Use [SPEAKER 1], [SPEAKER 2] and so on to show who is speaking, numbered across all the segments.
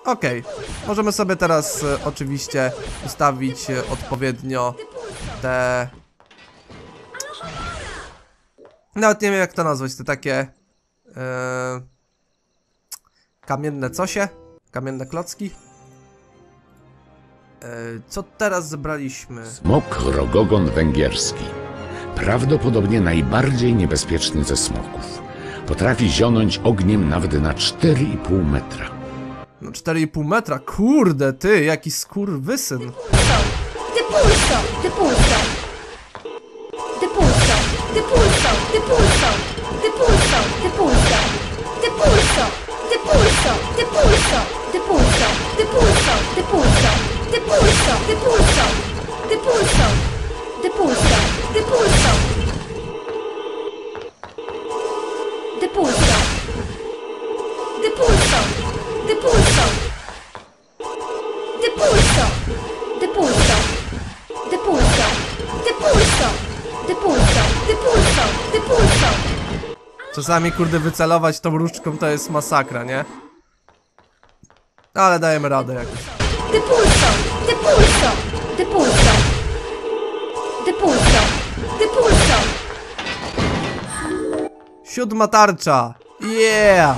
[SPEAKER 1] Okej, możemy sobie teraz oczywiście ustawić odpowiednio te... Nawet nie wiem jak to nazwać, te takie... kamienne cosie? Kamienne klocki? Co teraz zebraliśmy?
[SPEAKER 2] Smok rogogon węgierski. Prawdopodobnie najbardziej niebezpieczny ze smoków. Potrafi zionąć ogniem nawet na 4,5 metra.
[SPEAKER 1] No 4,5 metra? Kurde ty, jaki skurwysyn.
[SPEAKER 3] Ty pulso, ty pulso. Ty pulso, ty pulso, ty pulso. Ty pulso, ty pulso. Ty pulso, ty pulso, ty pulso. Ty pulso, ty pulso, ty pulso. Ty pulso, ty pulso. Ty pulso, ty pulso, ty pulso. Ty pulso. Ty pulso, ty pulso. Ty pulso, ty pulso. Ty pulso, ty pulso. Ty pulso, ty pulso, ty pulso.
[SPEAKER 1] Czasami kurde wycelować tą różdżką to jest masakra, nie? Ale dajemy radę jakoś.
[SPEAKER 3] Ty pulso, ty pulso. Ty pulso. Ty pulso, ty pulso.
[SPEAKER 1] 7. tarcza! Yeah!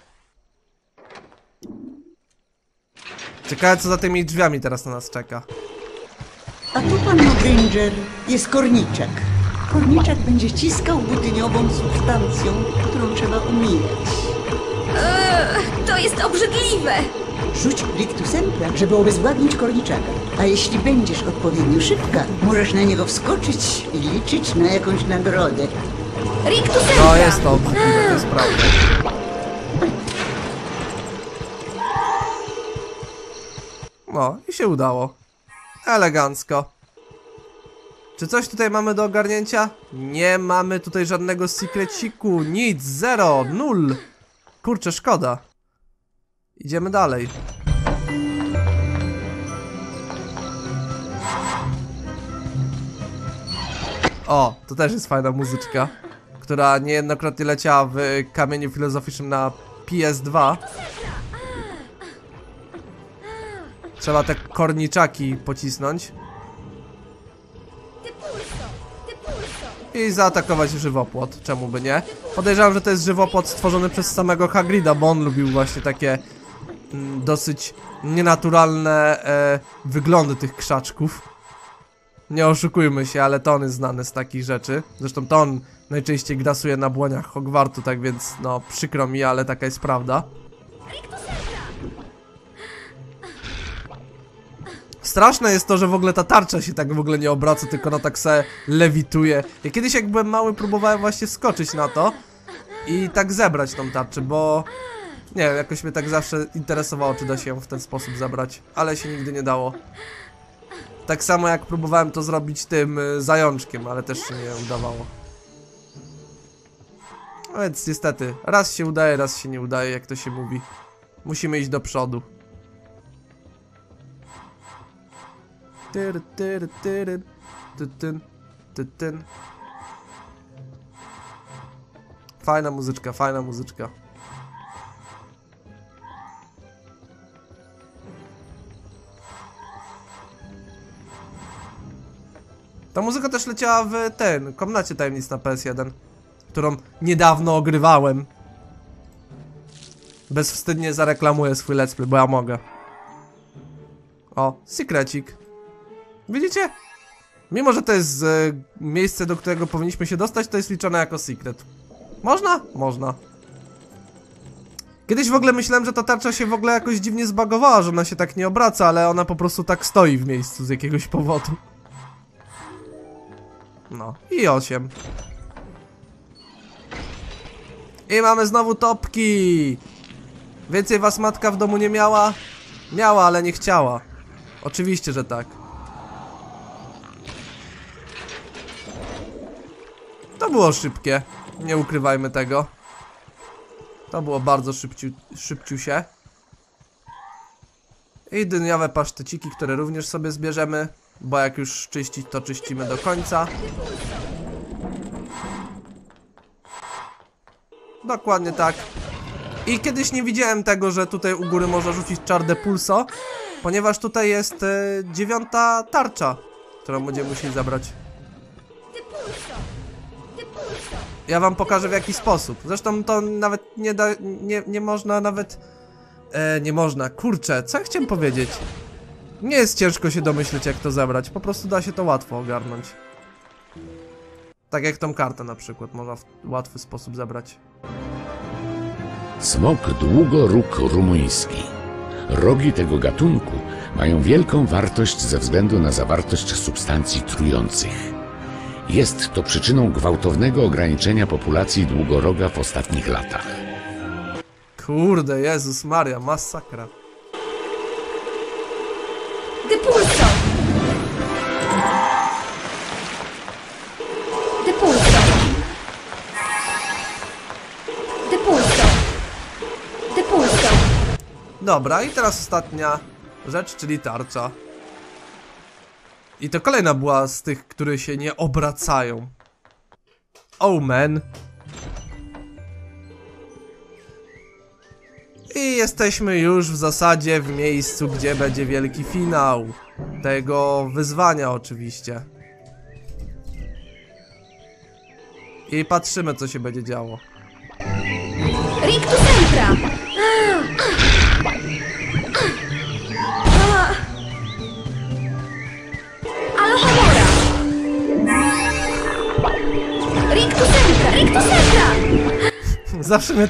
[SPEAKER 1] Ciekawe co za tymi drzwiami teraz na nas czeka.
[SPEAKER 4] A tu, panno Granger, jest korniczek. Korniczek będzie ciskał budyniową substancją, którą trzeba umijać.
[SPEAKER 3] To jest obrzydliwe.
[SPEAKER 4] Rzuć rictusempra, żeby obezwładnić korniczaka. A jeśli będziesz odpowiednio szybka, możesz na niego wskoczyć i liczyć na jakąś nagrodę.
[SPEAKER 3] Rictusempra.
[SPEAKER 1] No jest to obrzydliwe, to jest prawda. No i się udało. Elegancko. Czy coś tutaj mamy do ogarnięcia? Nie mamy tutaj żadnego sekreciku. Nic, zero, nul. Kurczę, szkoda. Idziemy dalej. O, to też jest fajna muzyczka, która niejednokrotnie leciała w Kamieniu Filozoficznym na PS2. Trzeba te korniczaki pocisnąć i zaatakować żywopłot, czemu by nie? Podejrzewam, że to jest żywopłot stworzony przez samego Hagrida, bo on lubił właśnie takie dosyć nienaturalne wyglądy tych krzaczków. Nie oszukujmy się, ale to on jest znany z takich rzeczy. Zresztą to on najczęściej grasuje na błoniach Hogwartu, tak więc no przykro mi, ale taka jest prawda. Straszne jest to, że w ogóle ta tarcza się tak w ogóle nie obraca, tylko ona tak se lewituje. Ja kiedyś jak byłem mały próbowałem właśnie skoczyć na to i tak zebrać tą tarczę, bo nie wiem, jakoś mnie tak zawsze interesowało, czy da się ją w ten sposób zebrać, ale się nigdy nie dało. Tak samo jak próbowałem to zrobić tym zajączkiem, ale też się nie udawało. No więc niestety, raz się udaje, raz się nie udaje, jak to się mówi. Musimy iść do przodu. Fajna muzyczka, fajna muzyczka. Ta muzyka też leciała w Komnacie Tajemnic na PS1, którą niedawno ogrywałem. Bezwstydnie zareklamuję swój let's play, bo ja mogę. O, sekrecik. Widzicie? Mimo, że to jest miejsce, do którego powinniśmy się dostać, to jest liczone jako secret. Można? Można. Kiedyś w ogóle myślałem, że ta tarcza się w ogóle jakoś dziwnie zbagowała, że ona się tak nie obraca, ale ona po prostu tak stoi w miejscu z jakiegoś powodu. No, i 8. I mamy znowu topki. Więcej was matka w domu nie miała? Miała, ale nie chciała. Oczywiście, że tak. To było szybkie. Nie ukrywajmy tego. To było bardzo szybciusie. I dyniowe paszteciki, które również sobie zbierzemy. Bo jak już czyścić, to czyścimy do końca. Dokładnie tak. I kiedyś nie widziałem tego, że tutaj u góry można rzucić czar Depulso, ponieważ tutaj jest 9. tarcza, którą będziemy musieli zabrać.
[SPEAKER 3] Depulso! Depulso!
[SPEAKER 1] Ja wam pokażę w jaki sposób. Zresztą to nawet nie da, nie można nawet... nie można, kurczę, co ja chciałem powiedzieć? Nie jest ciężko się domyśleć jak to zabrać, po prostu da się to łatwo ogarnąć. Tak jak tą kartę na przykład, można w łatwy sposób zabrać.
[SPEAKER 2] Smok długoróg rumuński. Rogi tego gatunku mają wielką wartość ze względu na zawartość substancji trujących. Jest to przyczyną gwałtownego ograniczenia populacji długoroga w ostatnich latach.
[SPEAKER 1] Kurde, Jezus Maria, masakra.
[SPEAKER 3] Depulso! Depulso! Depulso! Depulso!
[SPEAKER 1] Dobra, i teraz ostatnia rzecz, czyli tarcza. I to kolejna była z tych, które się nie obracają. Oh man. I jesteśmy już w zasadzie w miejscu, gdzie będzie wielki finał tego wyzwania oczywiście. I patrzymy, co się będzie działo.
[SPEAKER 3] Rictus Sempra! Alohomora! Rictus Sempra! Rictus Sempra!
[SPEAKER 1] Zawsze mnie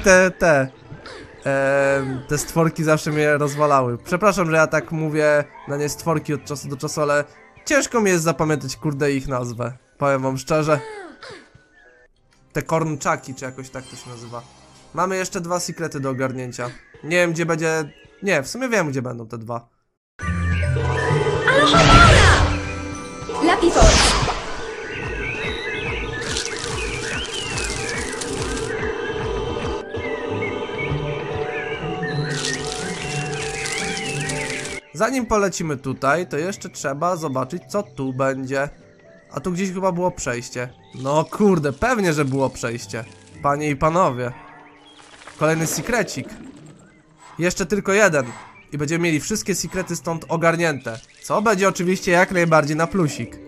[SPEAKER 1] te stworki zawsze mnie rozwalały. Przepraszam, że ja tak mówię na nie stworki od czasu do czasu, ale ciężko mi jest zapamiętać, kurde, ich nazwę. Powiem wam szczerze. Te kornczaki, czy jakoś tak to się nazywa. Mamy jeszcze 2 sekrety do ogarnięcia. Nie wiem, gdzie będzie... Nie, w sumie wiem, gdzie będą te 2.
[SPEAKER 3] Alohomora! Lapiforce!
[SPEAKER 1] Zanim polecimy tutaj, to jeszcze trzeba zobaczyć, co tu będzie. A tu gdzieś chyba było przejście. No kurde, pewnie, że było przejście. Panie i panowie. Kolejny sekrecik. Jeszcze tylko jeden. I będziemy mieli wszystkie sekrety stąd ogarnięte. Co będzie oczywiście jak najbardziej na plusik.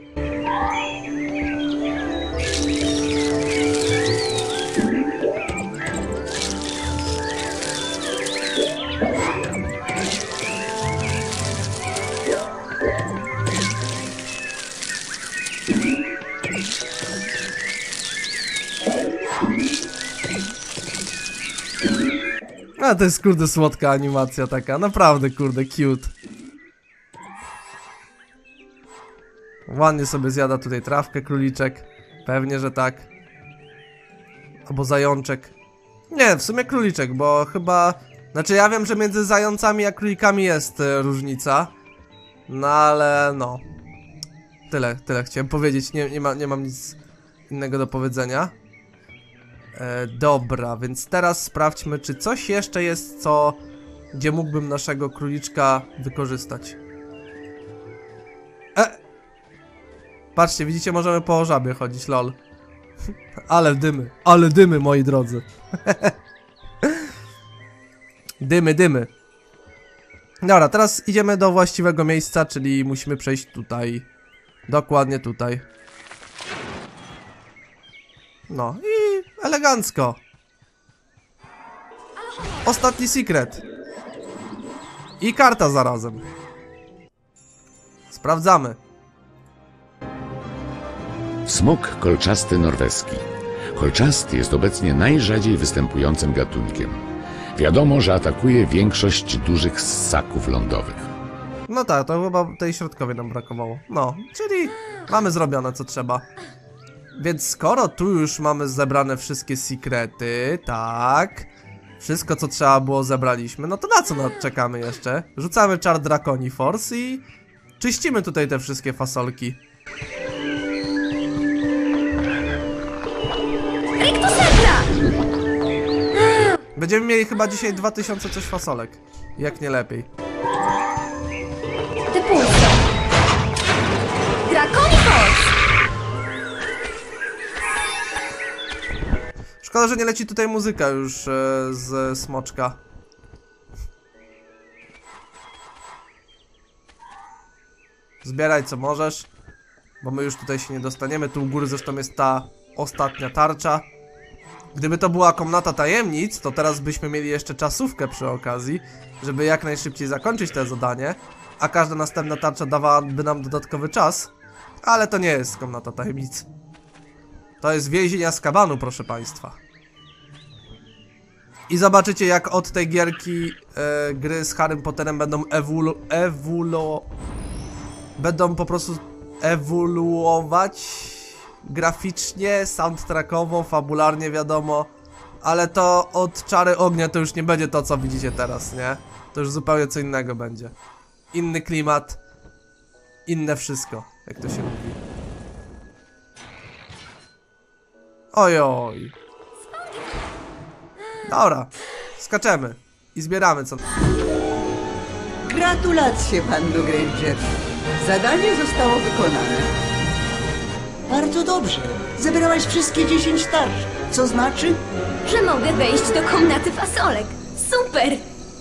[SPEAKER 1] A to jest kurde słodka animacja taka, naprawdę kurde cute. Ładnie sobie zjada tutaj trawkę króliczek. Pewnie, że tak. Albo zajączek. Nie, w sumie króliczek, bo chyba... Znaczy ja wiem, że między zającami a królikami jest różnica. No ale no. Tyle chciałem powiedzieć, nie mam nic innego do powiedzenia. Dobra, więc teraz sprawdźmy, czy coś jeszcze jest, gdzie mógłbym naszego króliczka wykorzystać. Patrzcie, widzicie, możemy po żabie chodzić, lol. Ale dymy, moi drodzy. Dymy. Dobra, teraz idziemy do właściwego miejsca, czyli musimy przejść tutaj. Dokładnie tutaj. No i elegancko. Ostatni sekret. I karta zarazem. Sprawdzamy.
[SPEAKER 2] Smok kolczasty norweski. Kolczasty jest obecnie najrzadziej występującym gatunkiem. Wiadomo, że atakuje większość dużych ssaków lądowych.
[SPEAKER 1] No tak, to chyba tej środkowej nam brakowało. No, czyli mamy zrobione co trzeba. Więc skoro tu już mamy zebrane wszystkie sekrety, tak, wszystko co trzeba było zebraliśmy, no to na co czekamy jeszcze? Rzucamy czar Draconi Force i czyścimy tutaj te wszystkie fasolki.
[SPEAKER 3] Rictus Sempra!
[SPEAKER 1] Będziemy mieli chyba dzisiaj 2000 coś fasolek, jak nie lepiej.
[SPEAKER 3] Depulso! Draconi Force!
[SPEAKER 1] Szkoda, że nie leci tutaj muzyka już z smoczka. Zbieraj co możesz, bo my już tutaj się nie dostaniemy. Tu u góry zresztą jest ta ostatnia tarcza. Gdyby to była komnata tajemnic, to teraz byśmy mieli jeszcze czasówkę przy okazji, żeby jak najszybciej zakończyć to zadanie, a każda następna tarcza dawałaby nam dodatkowy czas. Ale to nie jest komnata tajemnic. To jest więzień Azkabanu, proszę państwa. I zobaczycie, jak od tej gierki gry z Harrym Potterem będą będą po prostu ewoluować graficznie, soundtrackowo, fabularnie, wiadomo. Ale to od Czary Ognia to już nie będzie to, co widzicie teraz, nie? To już zupełnie co innego będzie. Inny klimat, inne wszystko, jak to się mówi. Ojoj. Dobra, skaczemy i zbieramy co.
[SPEAKER 4] Gratulacje, panu Granger. Zadanie zostało wykonane. Bardzo dobrze. Zebrałaś wszystkie 10 tarcz. Co znaczy?
[SPEAKER 3] Że mogę wejść do komnaty fasolek. Super!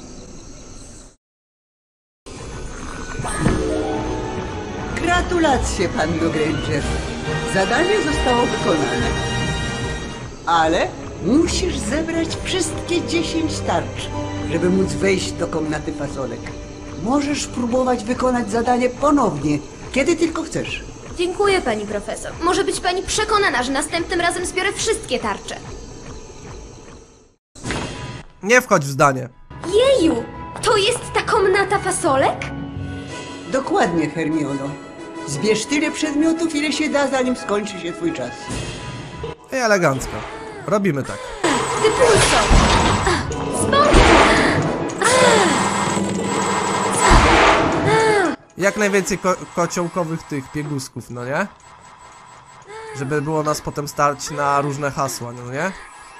[SPEAKER 4] Gratulacje, panu Granger. Zadanie zostało wykonane. Ale musisz zebrać wszystkie 10 tarcz, żeby móc wejść do komnaty fasolek. Możesz próbować wykonać zadanie ponownie, kiedy tylko chcesz.
[SPEAKER 3] Dziękuję, pani profesor. Może być pani przekonana, że następnym razem zbiorę wszystkie tarcze.
[SPEAKER 1] Nie wchodź w zdanie.
[SPEAKER 3] Jeju! To jest ta komnata fasolek?
[SPEAKER 4] Dokładnie, Hermiono. Zbierz tyle przedmiotów, ile się da, zanim skończy się twój czas.
[SPEAKER 1] I elegancko. Robimy tak.
[SPEAKER 3] Depulso! Spokój!
[SPEAKER 1] Jak najwięcej kociołkowych tych piegusków, no nie? Żeby było nas potem stać na różne hasła, no nie?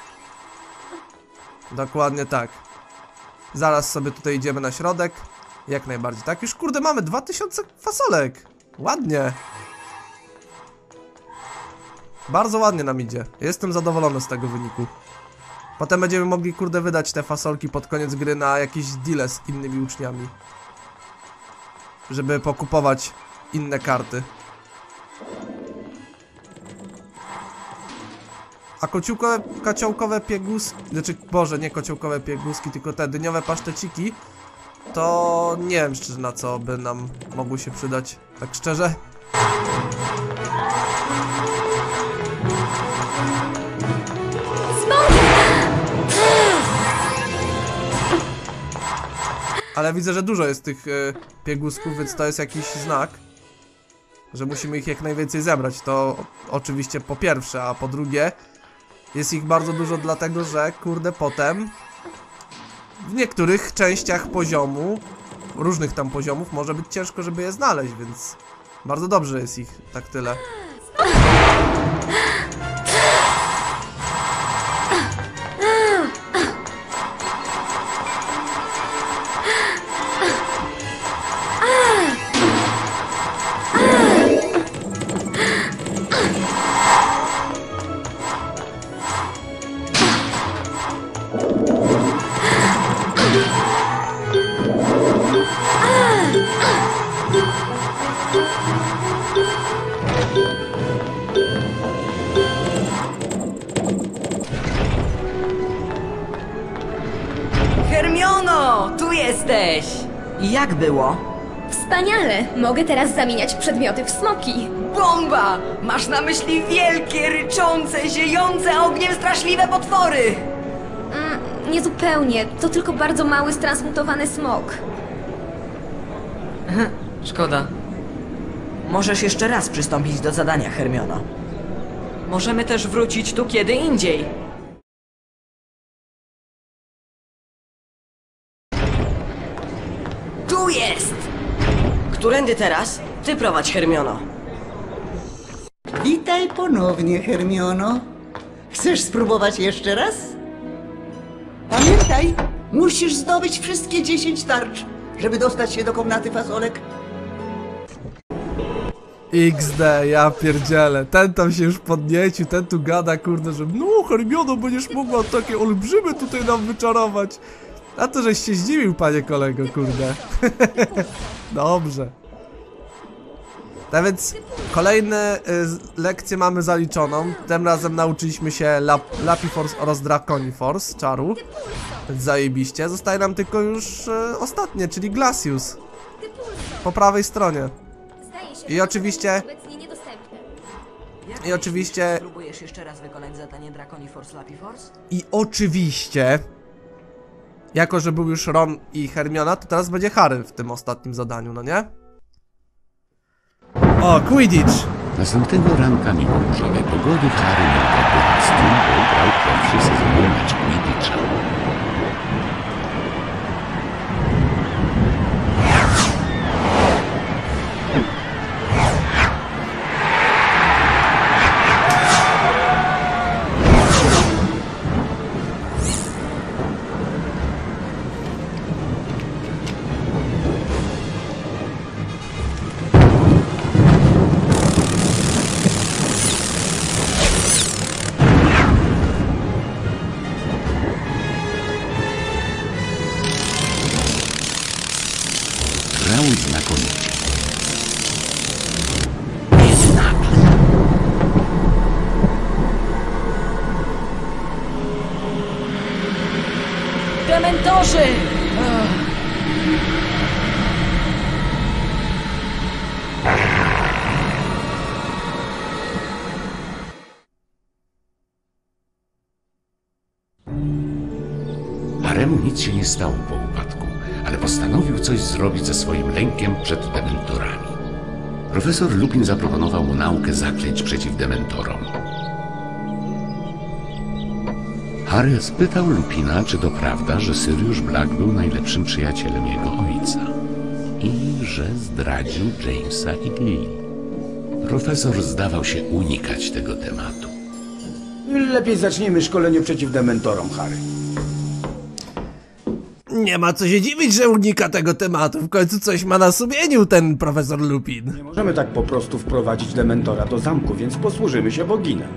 [SPEAKER 1] Dokładnie tak. Zaraz sobie tutaj idziemy na środek. Jak najbardziej, tak? Już kurde mamy 2000 fasolek. Ładnie. Bardzo ładnie nam idzie. Jestem zadowolony z tego wyniku. Potem będziemy mogli kurde wydać te fasolki pod koniec gry na jakieś deale z innymi uczniami. Żeby pokupować inne karty. A kociołkowe pieguski, znaczy, boże, nie kociołkowe pieguski, tylko te dyniowe paszteciki, to nie wiem szczerze, na co by nam mogły się przydać, tak szczerze. Ale widzę, że dużo jest tych piegusków, więc to jest jakiś znak, że musimy ich jak najwięcej zebrać. To oczywiście po pierwsze, a po drugie jest ich bardzo dużo dlatego, że kurde potem w niektórych częściach poziomu, różnych tam poziomów, może być ciężko, żeby je znaleźć, więc bardzo dobrze jest ich tak tyle.
[SPEAKER 5] Hermiono, tu jesteś! Jak było?
[SPEAKER 3] Wspaniale! Mogę teraz zamieniać przedmioty w smoki.
[SPEAKER 5] Bomba! Masz na myśli wielkie, ryczące, ziejące ogniem straszliwe potwory!
[SPEAKER 3] Niezupełnie. To tylko bardzo mały, stransmutowany smok.
[SPEAKER 5] Szkoda. Możesz jeszcze raz przystąpić do zadania, Hermiono. Możemy też wrócić tu kiedy indziej. Tu jest! Którędy teraz? Ty prowadź, Hermiono.
[SPEAKER 4] Witaj ponownie, Hermiono. Chcesz spróbować jeszcze raz? Pamiętaj, musisz zdobyć wszystkie 10 tarcz, żeby dostać się do komnaty fasolek.
[SPEAKER 1] XD, ja pierdzielę. Ten tam się już podniecił, ten tu gada, kurde, że no Hermiono, będziesz mogła takie olbrzymy tutaj nam wyczarować. A to żeś się zdziwił, panie kolego, kurde. Dobrze. Tak więc kolejne lekcje mamy zaliczoną. Tym razem nauczyliśmy się Lapiforce oraz Draconiforce czaru. Więc zajebiście. Zostaje nam tylko już ostatnie, czyli Glacius. Po prawej stronie.
[SPEAKER 3] Zdaje się,
[SPEAKER 1] I
[SPEAKER 3] że
[SPEAKER 1] oczywiście-
[SPEAKER 3] to jest obecnie niedostępne.
[SPEAKER 1] I oczywiście-
[SPEAKER 5] Spróbujesz jeszcze raz wykonać zadanie Draconiforce Lapiforce?
[SPEAKER 1] I oczywiście, jako że był już Ron i Hermiona, to teraz będzie Harry w tym ostatnim zadaniu, no nie? O, Quidditch!
[SPEAKER 2] Następnego ranka mimo burzowej pogody Harry miał problem z tym, bo grał pierwszy sezon mecz Quidditcha. Grał znakomicie. Jednak
[SPEAKER 5] Dementorzy!
[SPEAKER 2] Haremu nic się nie stało po upadku, ale postanowił coś zrobić ze swoim lękiem przed dementorami. Profesor Lupin zaproponował mu naukę zaklęć przeciw dementorom. Harry spytał Lupina, czy to prawda, że Sirius Black był najlepszym przyjacielem jego ojca i że zdradził Jamesa i Lily. Profesor zdawał się unikać tego tematu.
[SPEAKER 6] Lepiej zacznijmy szkolenie przeciw dementorom, Harry.
[SPEAKER 1] Nie ma co się dziwić, że unika tego tematu. W końcu coś ma na sumieniu ten profesor Lupin.
[SPEAKER 6] Nie możemy tak po prostu wprowadzić dementora do zamku, więc posłużymy się boginem.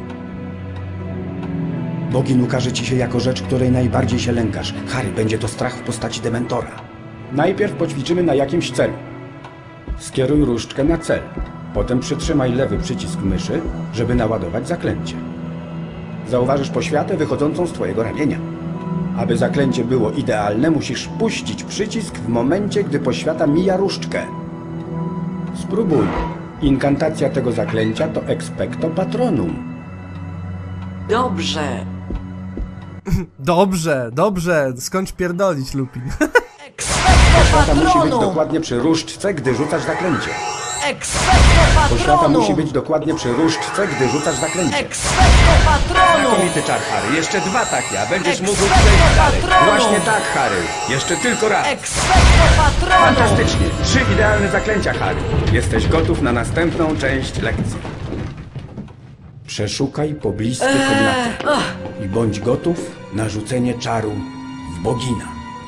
[SPEAKER 6] Bogin ukaże ci się jako rzecz, której najbardziej się lękasz. Harry, będzie to strach w postaci dementora. Najpierw poćwiczymy na jakimś celu. Skieruj różdżkę na cel. Potem przytrzymaj lewy przycisk myszy, żeby naładować zaklęcie. Zauważysz poświatę wychodzącą z twojego ramienia. Aby zaklęcie było idealne, musisz puścić przycisk w momencie, gdy poświata mija różdżkę. Spróbuj. Inkantacja tego zaklęcia to Expecto Patronum.
[SPEAKER 5] Dobrze.
[SPEAKER 1] Dobrze, dobrze. Skończ pierdolić, Lupin.
[SPEAKER 6] Poświata musi być
[SPEAKER 5] Patronum!
[SPEAKER 6] dokładnie przy różdżce, gdy rzucasz zaklęcie.
[SPEAKER 5] Expecto
[SPEAKER 6] Poświata
[SPEAKER 5] Patronum!
[SPEAKER 6] musi być dokładnie przy różdżce, gdy rzucasz zaklęcie.
[SPEAKER 5] Expecto Patronum!
[SPEAKER 6] Znakomity czar, Harry. Jeszcze 2 takie, a będziesz mógł
[SPEAKER 5] Expecto
[SPEAKER 6] przejść dalej.
[SPEAKER 5] Patronum!
[SPEAKER 6] Właśnie tak, Harry. Jeszcze tylko raz.
[SPEAKER 5] Expecto Patronum!
[SPEAKER 6] Fantastycznie. 3 idealne zaklęcia, Harry. Jesteś gotów na następną część lekcji. Przeszukaj pobliskie komnaty i bądź gotów na rzucenie czaru w bogina.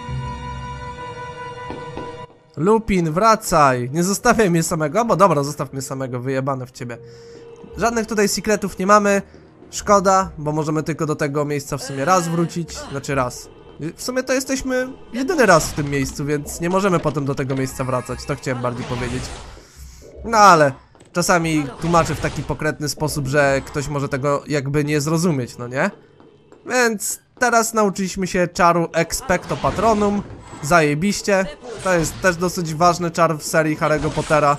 [SPEAKER 1] Lupin, wracaj! Nie zostawiaj mnie samego, bo dobra, zostaw mnie samego, wyjebane w ciebie. Żadnych tutaj secretów nie mamy. Szkoda, bo możemy tylko do tego miejsca w sumie raz wrócić. Znaczy raz. W sumie to jesteśmy jedyny raz w tym miejscu, więc nie możemy potem do tego miejsca wracać. To chciałem bardziej powiedzieć. No ale czasami tłumaczę w taki pokrętny sposób, że ktoś może tego jakby nie zrozumieć, no nie? Więc teraz nauczyliśmy się czaru Expecto Patronum. Zajebiście. To jest też dosyć ważny czar w serii Harry'ego Pottera.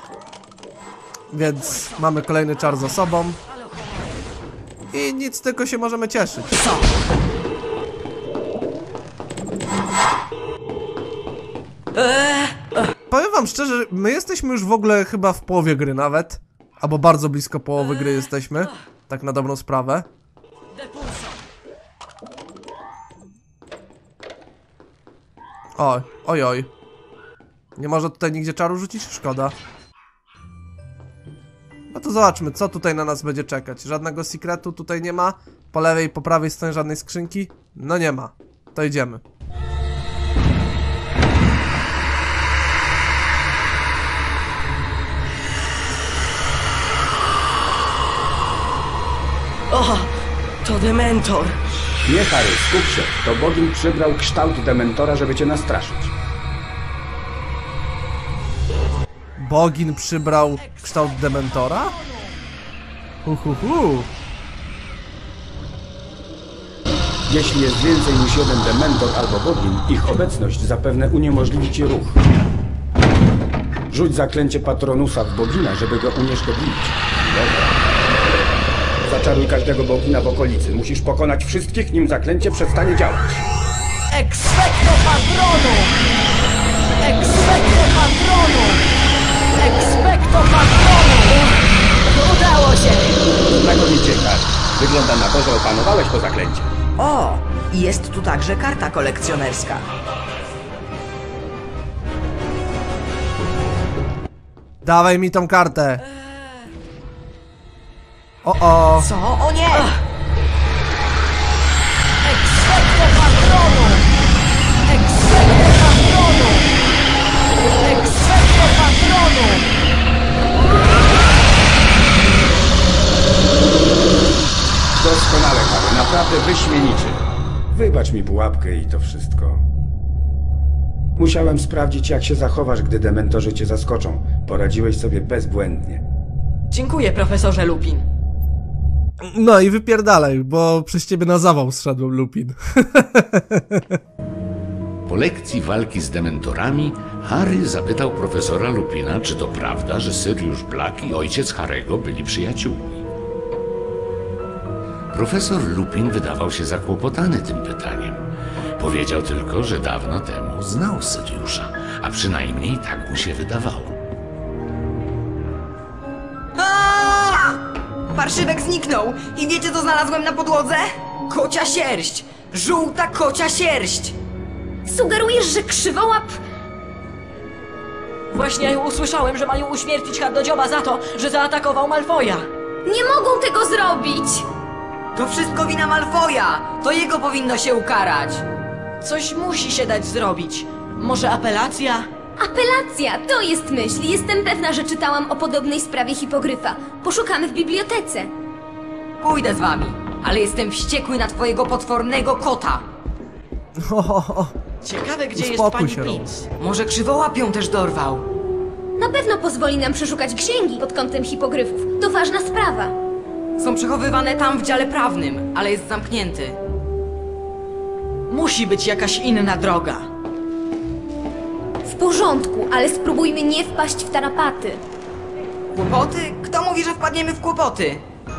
[SPEAKER 1] Więc mamy kolejny czar za sobą. I nic, tylko się możemy cieszyć. Powiem wam szczerze, my jesteśmy już w ogóle chyba w połowie gry nawet. Albo bardzo blisko połowy gry jesteśmy. Tak na dobrą sprawę. Oj, oj, oj. Nie może tutaj nigdzie czaru rzucić? Szkoda. No to zobaczmy, co tutaj na nas będzie czekać. Żadnego secretu tutaj nie ma. Po lewej i po prawej stronie żadnej skrzynki. No nie ma. To idziemy.
[SPEAKER 5] dementor.
[SPEAKER 6] Nie, Harry, skup się. To Bogin przybrał kształt dementora, żeby cię nastraszyć.
[SPEAKER 1] Bogin przybrał kształt dementora?
[SPEAKER 6] Jeśli jest więcej niż jeden dementor albo Bogin, ich obecność zapewne uniemożliwi ci ruch. Rzuć zaklęcie Patronusa w Bogina, żeby go unieszkodliwić. Dobra. Zaczaruj każdego Bogina w okolicy. Musisz pokonać wszystkich, nim zaklęcie przestanie działać.
[SPEAKER 5] Expecto Patronum! Expecto Patronum! Expecto Patronum! Udało się!
[SPEAKER 6] Znakomicie, Harry. Wygląda na to, że opanowałeś to zaklęcie.
[SPEAKER 5] O! Jest tu także karta kolekcjonerska.
[SPEAKER 1] Dawaj mi tą kartę. O.
[SPEAKER 5] Co? O nie! Expecto Patronum! Expecto Patronum! Expecto Patronum!
[SPEAKER 6] Doskonale, Harry. Naprawdę wyśmienicie. Wybacz mi pułapkę i to wszystko. Musiałem sprawdzić, jak się zachowasz, gdy dementorzy cię zaskoczą. Poradziłeś sobie bezbłędnie.
[SPEAKER 5] Dziękuję, profesorze Lupin.
[SPEAKER 1] No i wypierdalaj, bo przez ciebie na zawał zszedłem, Lupin.
[SPEAKER 2] Po lekcji walki z dementorami, Harry zapytał profesora Lupina, czy to prawda, że Sirius Black i ojciec Harry'ego byli przyjaciółmi. Profesor Lupin wydawał się zakłopotany tym pytaniem. Powiedział tylko, że dawno temu znał Siriusza, a przynajmniej tak mu się wydawało.
[SPEAKER 5] Parszywek zniknął i wiecie, co znalazłem na podłodze? Kocia sierść! Żółta kocia sierść!
[SPEAKER 3] Sugerujesz, że krzywołap...
[SPEAKER 5] Właśnie usłyszałem, że mają uśmiercić Hardodzioba za to, że zaatakował Malfoja.
[SPEAKER 3] Nie mogą tego zrobić!
[SPEAKER 5] To wszystko wina Malfoja! To jego powinno się ukarać! Coś musi się dać zrobić. Może apelacja?
[SPEAKER 3] Apelacja, to jest myśl. Jestem pewna, że czytałam o podobnej sprawie hipogryfa. Poszukamy w bibliotece.
[SPEAKER 5] Pójdę z wami, ale jestem wściekły na twojego potwornego kota. Ciekawe, gdzie jest
[SPEAKER 1] Uspokój
[SPEAKER 5] pani
[SPEAKER 1] się,
[SPEAKER 5] Pitts. Może krzywołap ją też dorwał.
[SPEAKER 3] Na pewno pozwoli nam przeszukać księgi pod kątem hipogryfów. To ważna sprawa.
[SPEAKER 5] Są przechowywane tam w dziale prawnym, ale jest zamknięty. Musi być jakaś inna droga.
[SPEAKER 3] W porządku, ale spróbujmy nie wpaść w tarapaty.
[SPEAKER 5] Kłopoty? Kto mówi, że wpadniemy w kłopoty?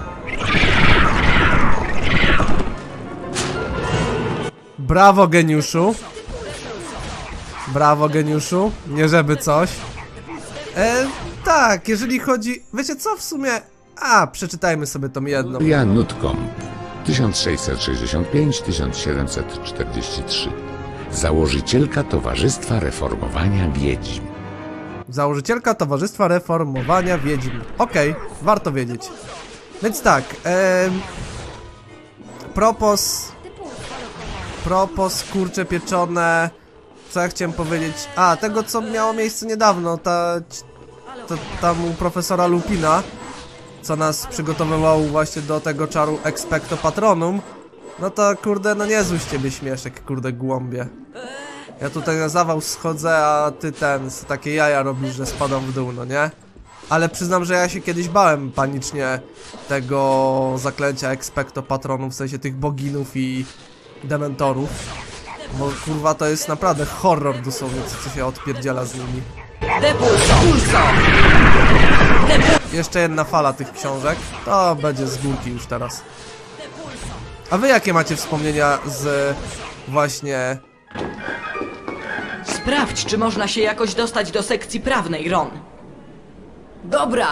[SPEAKER 1] Brawo, geniuszu. Brawo, geniuszu. Nie żeby coś. Tak, jeżeli chodzi... Wiecie co, w sumie... przeczytajmy sobie tą jedną.
[SPEAKER 2] Jan Nutcomb, 1665-1743. Założycielka Towarzystwa Reformowania Wiedźm.
[SPEAKER 1] Założycielka Towarzystwa Reformowania Wiedźm. Okej, warto wiedzieć. Więc tak, propos kurcze pieczone. Co ja chciałem powiedzieć? Tego co miało miejsce niedawno, tam u profesora Lupina, co nas przygotowywał właśnie do tego czaru Expecto Patronum. No to kurde, no niezły z ciebie śmieszek, kurde głąbie. Ja tutaj na zawał schodzę, a ty takie jaja robisz, że spadam w dół, no nie? Ale przyznam, że ja się kiedyś bałem panicznie tego zaklęcia Expecto Patronum, w sensie tych boginów i dementorów. Bo kurwa to jest naprawdę horror dosłownie, co się odpierdziela z nimi. Jeszcze jedna fala tych książek, to będzie z górki już teraz. A wy jakie macie wspomnienia z właśnie...
[SPEAKER 5] Sprawdź, czy można się jakoś dostać do sekcji prawnej, Ron. Dobra!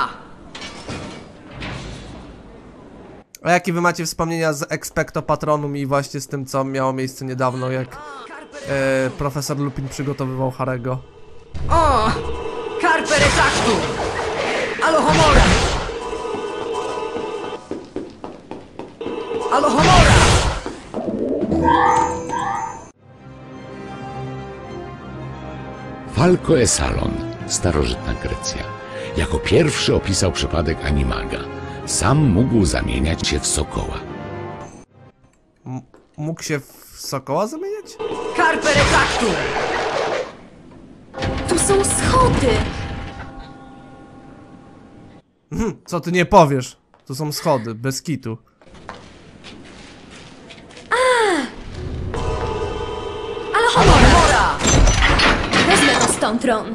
[SPEAKER 1] A jakie wy macie wspomnienia z Expecto Patronum i właśnie z tym, co miało miejsce niedawno, jak profesor Lupin przygotowywał Harry'ego?
[SPEAKER 5] O! Carpe retractum! Alohomora! Alohomora!
[SPEAKER 2] Falco Esalon, starożytna Grecja. Jako pierwszy opisał przypadek animaga. Sam mógł zamieniać się w sokoła.
[SPEAKER 1] Mógł się w sokoła zamieniać?
[SPEAKER 5] Carpe retractum!
[SPEAKER 3] Tu są schody!
[SPEAKER 1] Co ty nie powiesz? Tu są schody, bez kitu.
[SPEAKER 5] Alohomora!
[SPEAKER 3] Wezmę to stąd, Ron.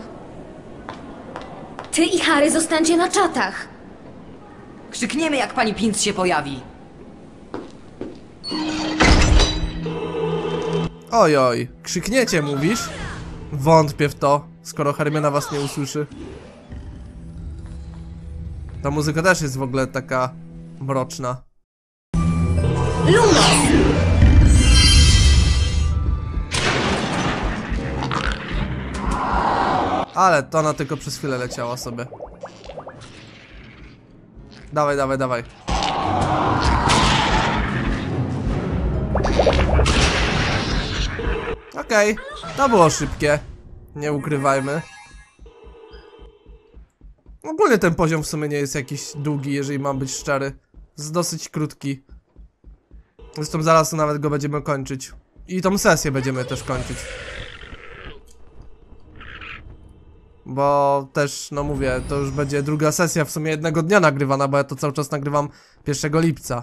[SPEAKER 3] Ty i Harry zostańcie na czatach.
[SPEAKER 5] Krzykniemy, jak pani Pinc się pojawi.
[SPEAKER 1] Oj, oj, krzykniecie, mówisz? Wątpię w to, skoro Hermiona was nie usłyszy. Ta muzyka też jest w ogóle taka mroczna.
[SPEAKER 3] Lumos!
[SPEAKER 1] Ale to ona tylko przez chwilę leciała sobie. Dawaj, dawaj, dawaj. Okej, to było szybkie. Nie ukrywajmy. Ogólnie ten poziom w sumie nie jest jakiś długi, jeżeli mam być szczery. Jest dosyć krótki. Zresztą zaraz nawet go będziemy kończyć. I tą sesję będziemy też kończyć. Bo też, no mówię, to już będzie druga sesja w sumie jednego dnia nagrywana, bo ja to cały czas nagrywam 1 lipca.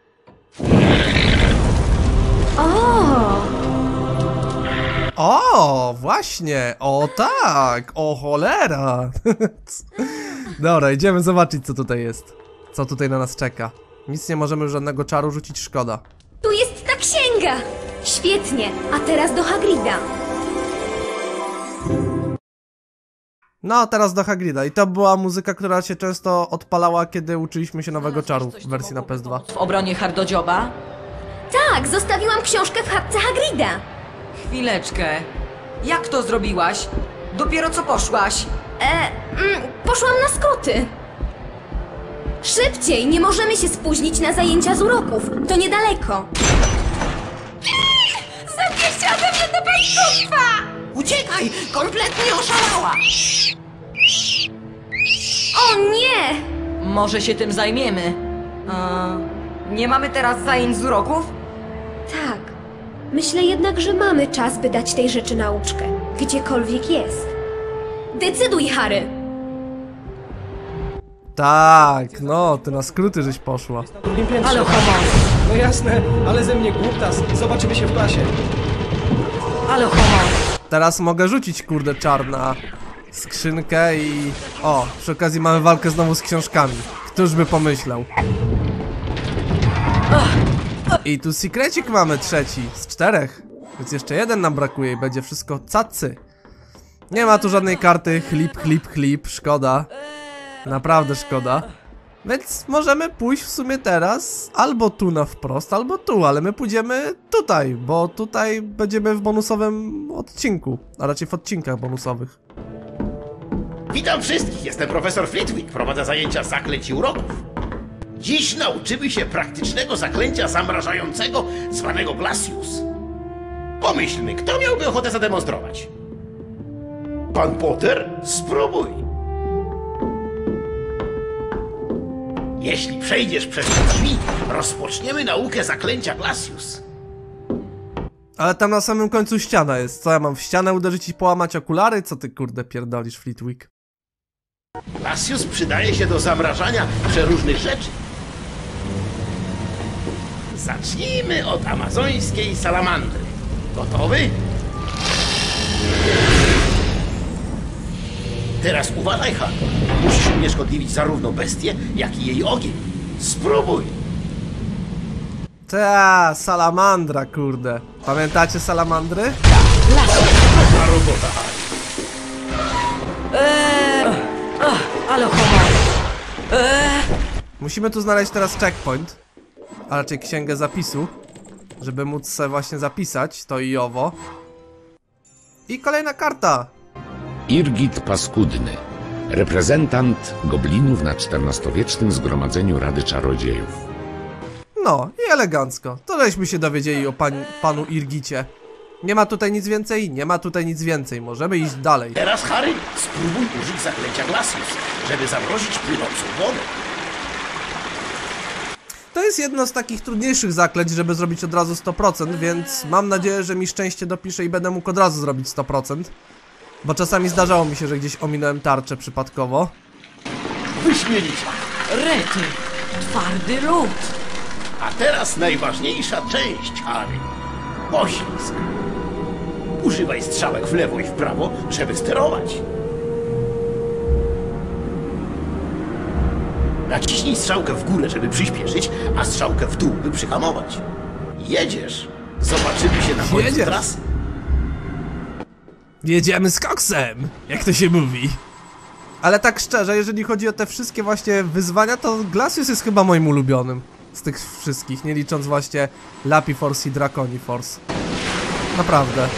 [SPEAKER 1] O, właśnie, o tak, o cholera. Dobra, idziemy zobaczyć, co tutaj jest. Co tutaj na nas czeka. Nic nie możemy żadnego czaru rzucić, szkoda.
[SPEAKER 3] Tu jest ta księga! Świetnie, a teraz do Hagrida.
[SPEAKER 1] No, teraz do Hagrida. I to była muzyka, która się często odpalała, kiedy uczyliśmy się nowego czaru w wersji na PS2.
[SPEAKER 5] W obronie Hardodzioba?
[SPEAKER 3] Tak, zostawiłam książkę w chatce Hagrida.
[SPEAKER 5] Chwileczkę. Jak to zrobiłaś? Dopiero co poszłaś?
[SPEAKER 3] Poszłam na skoty. Szybciej, nie możemy się spóźnić na zajęcia z uroków. To niedaleko. Zabierzcie ode mnie do państwa!
[SPEAKER 5] Uciekaj! Kompletnie oszalała!
[SPEAKER 3] O nie!
[SPEAKER 5] Może się tym zajmiemy. Nie mamy teraz zajęć z uroków?
[SPEAKER 3] Tak. Myślę jednak, że mamy czas, by dać tej rzeczy nauczkę. Gdziekolwiek jest. Decyduj, Harry!
[SPEAKER 1] Tak, no, ty na skróty żeś poszła.
[SPEAKER 7] drugim piętrze.
[SPEAKER 5] Ale homo!
[SPEAKER 7] No jasne, ale ze mnie głuptas. Zobaczymy się w klasie.
[SPEAKER 5] Ale homo!
[SPEAKER 1] Teraz mogę rzucić, kurde, czar na skrzynkę i... O, przy okazji mamy walkę znowu z książkami. Któż by pomyślał? I tu secrecik mamy trzeci z 4. Więc jeszcze jeden nam brakuje i będzie wszystko cacy. Nie ma tu żadnej karty chlip, chlip, chlip. Szkoda. Naprawdę szkoda. Więc możemy pójść w sumie teraz albo tu na wprost, albo tu, ale my pójdziemy tutaj, bo tutaj będziemy w bonusowym odcinku, a raczej w odcinkach bonusowych.
[SPEAKER 8] Witam wszystkich, jestem profesor Flitwick, prowadzę zajęcia z zaklęć i uroków. Dziś nauczymy się praktycznego zaklęcia zamrażającego zwanego Glacius. Pomyślmy, kto miałby ochotę zademonstrować? Pan Potter? Spróbuj. Jeśli przejdziesz przez te drzwi, rozpoczniemy naukę zaklęcia Glacius.
[SPEAKER 1] Ale tam na samym końcu ściana jest. Co ja mam w ścianę uderzyć i połamać okulary? Co ty kurde pierdolisz, Flitwick?
[SPEAKER 8] Glacius przydaje się do zamrażania przeróżnych rzeczy. Zacznijmy od amazońskiej salamandry. Gotowy? Teraz uważaj, Harry. Musisz unieszkodliwić zarówno bestię, jak i jej ogień. Spróbuj!
[SPEAKER 1] Ta salamandra, kurde. Pamiętacie salamandry?
[SPEAKER 8] Na robota, Harry.
[SPEAKER 5] Ale homo!
[SPEAKER 1] Musimy tu znaleźć teraz checkpoint, a raczej księgę zapisu, żeby móc sobie właśnie zapisać to i owo. I kolejna karta.
[SPEAKER 2] Irgit Paskudny, reprezentant goblinów na XIV-wiecznym zgromadzeniu Rady Czarodziejów.
[SPEAKER 1] No i elegancko. To żeśmy się dowiedzieli o panu Irgicie. Nie ma tutaj nic więcej? Nie ma tutaj nic więcej. Możemy iść dalej.
[SPEAKER 8] Teraz, Harry, spróbuj użyć zaklęcia Glacius, żeby zamrozić płynącą wodę.
[SPEAKER 1] To jest jedno z takich trudniejszych zaklęć, żeby zrobić od razu 100%, więc mam nadzieję, że mi szczęście dopisze i będę mógł od razu zrobić 100%. Bo czasami zdarzało mi się, że gdzieś ominąłem tarczę przypadkowo.
[SPEAKER 8] Wyśmienicie.
[SPEAKER 5] Rety! Twardy lód!
[SPEAKER 8] A teraz najważniejsza część, Harry. Poślizg. Używaj strzałek w lewo i w prawo, żeby sterować. Naciśnij strzałkę w górę, żeby przyspieszyć, a strzałkę w dół, by przyhamować. Jedziesz. Zobaczymy się na końcu
[SPEAKER 1] Jedziesz.
[SPEAKER 8] trasy.
[SPEAKER 1] Jedziemy z koksem, jak to się mówi. Ale tak szczerze, jeżeli chodzi o te wszystkie właśnie wyzwania, to Glacius jest chyba moim ulubionym z tych wszystkich, nie licząc właśnie Lapi Force i Draconi Force. Naprawdę.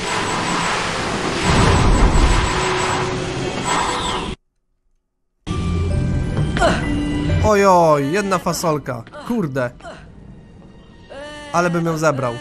[SPEAKER 1] Ojoj, jedna fasolka. Kurde. Ale bym ją zebrał.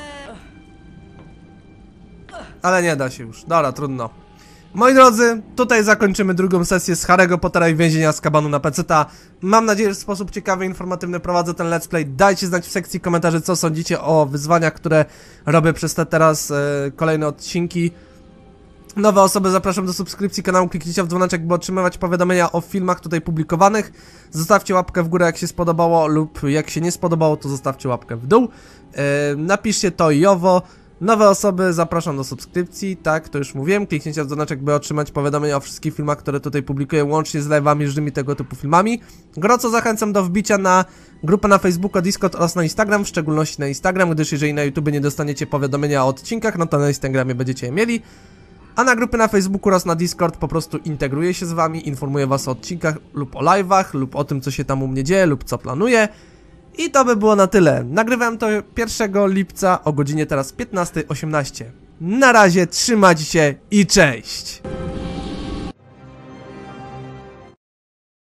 [SPEAKER 1] Ale nie da się już. Dobra, trudno. Moi drodzy, tutaj zakończymy drugą sesję z Harry'ego Pottera i więzienia Azkabanu na PC-ta. Mam nadzieję, że w sposób ciekawy i informatywny prowadzę ten let's play. Dajcie znać w sekcji komentarzy, co sądzicie o wyzwaniach, które robię przez te teraz kolejne odcinki. Nowe osoby zapraszam do subskrypcji kanału, kliknijcie w dzwoneczek, by otrzymywać powiadomienia o filmach tutaj publikowanych. Zostawcie łapkę w górę, jak się spodobało, lub jak się nie spodobało, to zostawcie łapkę w dół. Napiszcie to i owo. Nowe osoby zapraszam do subskrypcji, tak, to już mówiłem. Kliknijcie w dzwoneczek, by otrzymać powiadomienia o wszystkich filmach, które tutaj publikuję, łącznie z live'ami, różnymi tego typu filmami. Gorąco zachęcam do wbicia na grupę na Facebooka, Discord oraz na Instagram, w szczególności na Instagram, gdyż jeżeli na YouTube nie dostaniecie powiadomienia o odcinkach, no to na Instagramie będziecie je mieli. A na grupy na Facebooku oraz na Discord po prostu integruję się z wami, informuję was o odcinkach lub o live'ach, lub o tym, co się tam u mnie dzieje, lub co planuję. I to by było na tyle. Nagrywam to 1 lipca o godzinie teraz 15:18. Na razie, trzymajcie się i cześć!